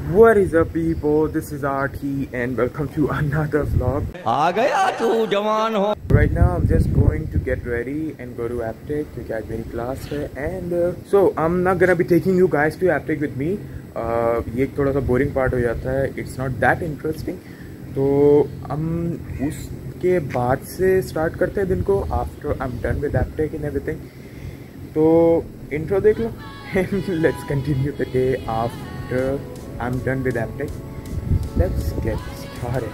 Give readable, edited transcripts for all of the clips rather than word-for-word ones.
What is up people, this is RT and welcome to another vlog. आ गया तू जवान हो. Right now I'm just going to get ready and go to Aptech क्योंकि आज मेरी class है and so I'm not gonna be taking you guys to Aptech with me. ये थोड़ा सा बोरिंग पार्ट हो जाता है, it's not that interesting. तो हम उसके बाद से स्टार्ट करते हैं दिन को after I'm done with Aptech and everything. तो इंट्रो देख लो and let's continue the day after I'm done with Aptech. Let's get started.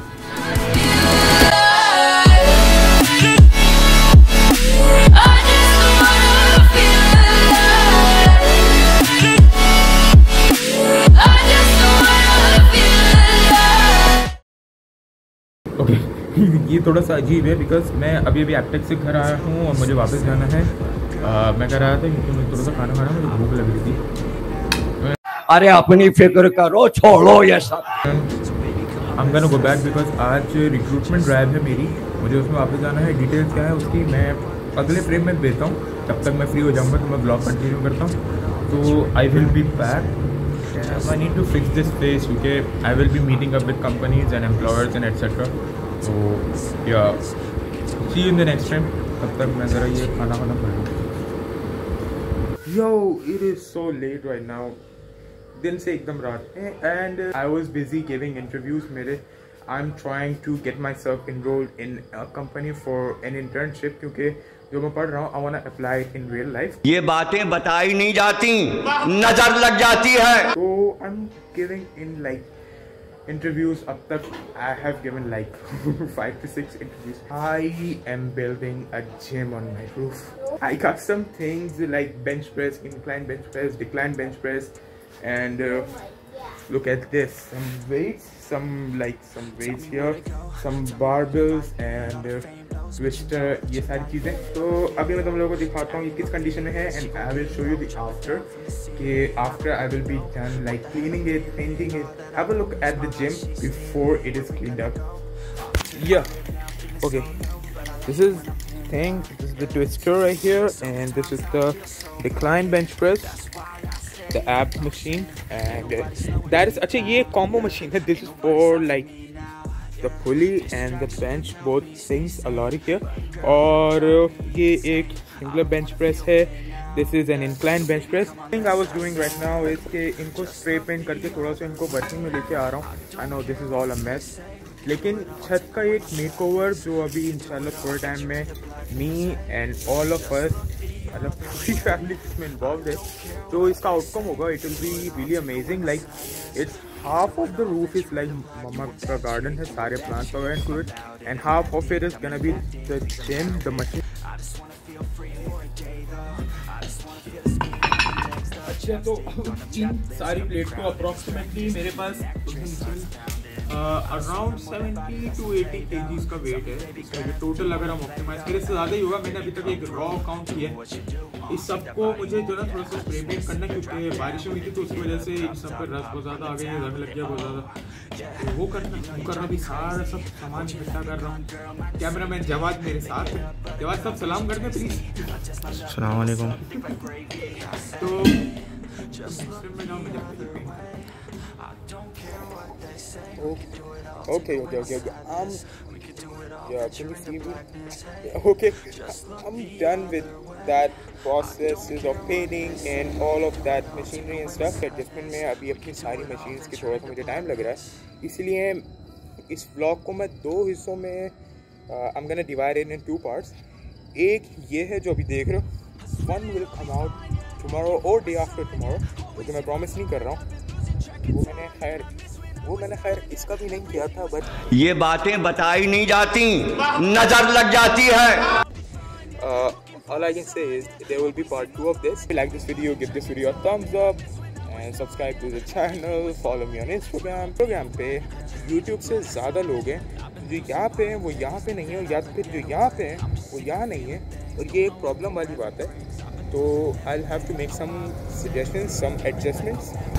Okay, ये थोड़ा सा अजीब है बिकॉज मैं अभी एप्टेक से घर आया हूँ और मुझे वापस जाना है. मैं घर आया था क्योंकि मुझे थोड़ा सा खाना खाना मुझे भूख लग रही थी. अरे अपनी फिक्र करो, छोड़ो ये सब. I'm gonna go back because आज रिक्रूटमेंट ड्राइव है मेरी, मुझे उसमें वापस जाना है. डिटेल्स क्या है उसकी मैं अगले फ्रेम में देता हूँ. तब तक मैं फ्री हो जाऊँगा तो मैं ब्लॉग कंटिन्यू करता हूँ. तो I will be back. I need to fix this face क्योंकि I will be meeting up with companies and employers and etcetera. तो yeah see you in the next frame. तब तक मैं ज़रा ये खाना खा लूँ. Yo, it is so late right now. दिन से एकदम रात है and I was busy giving interviews मेरे. I'm trying to get myself enrolled in a company for an internship क्योंकि जो मैं पढ़ रहा हूँ I wanna apply it in real life. ये बातें बताई नहीं जाती, नजर लग जाती है. So I'm giving in like interviews. अब तक I have given like 5 to 6 interviews. I am building a gym on my roof. I got some things like bench press, incline bench press, decline bench press, and look at this. Some weights, some weights here, some barbells and twister. ये सारी चीजें. तो अभी मैं तुम लोगों को दिखाता हूँ ये किस कंडीशन में है and I will show you the after. कि after I will be done like cleaning it, painting it. Have a look at the gym before it is cleaned up. Yeah. Okay. This is thing. This is the twister right here, and this is the decline bench press, the ab machine, and that is actually ये combo machine है. This is for like the pulley and the bench, both things a lot here. और ये एक singular bench press है. This is an incline bench press. The thing I was doing right now is कि इनको spray paint करके थोड़ा सा इनको working में लेके आ रहा हूँ. I know this is all a mess. लेकिन छत का एक मेकओवर जो अभी इंशाल्लाह थोड़े टाइम में me and all of us मतलब पूरी फैमिली इसमें इन्वॉल्व है. तो इसका आउटकम होगा it will be really amazing. Like it's half of the roof is like मम्मा का गार्डन है, सारे प्लांट्स वगैरह included, and half of it is gonna be the gym, the machine. अच्छा तो इन सारी प्लेट को अप्रॉक्सीमेटली मेरे पास अराउंड 70 to 80 kg का वेट है. इसका टोटल अगर हम ऑप्टिमाइज करें से ज़्यादा ही होगा. मैंने अभी तक एक रॉ काउंट किया है. इस सबको मुझे जो ना थोड़ा सा स्प्रे पेंट करना क्योंकि बारिश हुई थी तो उसकी वजह से इन सब पर रस बहुत ज़्यादा आ गई है, रंग लग गया बहुत ज़्यादा. तो वो करना भी सारा सब सामान इकट्ठा कर रहा हूँ. कैमरा मैन जवाद मेरे साथ है. जवाद साहब सलाम कर दें प्लीज़. अस्सलाम वालेकुम. तो Okay. Yeah, can you see me? Yeah, okay. I'm done with that processes of painting and all of that machinery and stuff. Adjustment में अभी अपनी सारी machines की थोड़ा सा मुझे टाइम लग रहा है. इसलिए इस vlog को मैं 2 हिस्सों में I'm gonna divide it in 2 parts. एक ये है जो अभी देख रहे हो. One will come out tomorrow or day after tomorrow. क्योंकि मैं प्रॉमिस नहीं कर रहा हूँ. वो मैंने खैर इसका भी नहीं किया था, बट ये बातें बताई नहीं जाती, नजर लग जाती है. All I can say is there will be part 2 of this. If you like this video, give this video a thumbs up and subscribe to the channel. Follow me on Instagram पे YouTube से ज़्यादा लोग हैं जो यहाँ पे हैं वो यहाँ पे नहीं है, और या फिर जो यहाँ पे हैं वो यहाँ नहीं है, और ये एक प्रॉब्लम वाली बात है. तो I'll have to make some suggestions, some adjustments.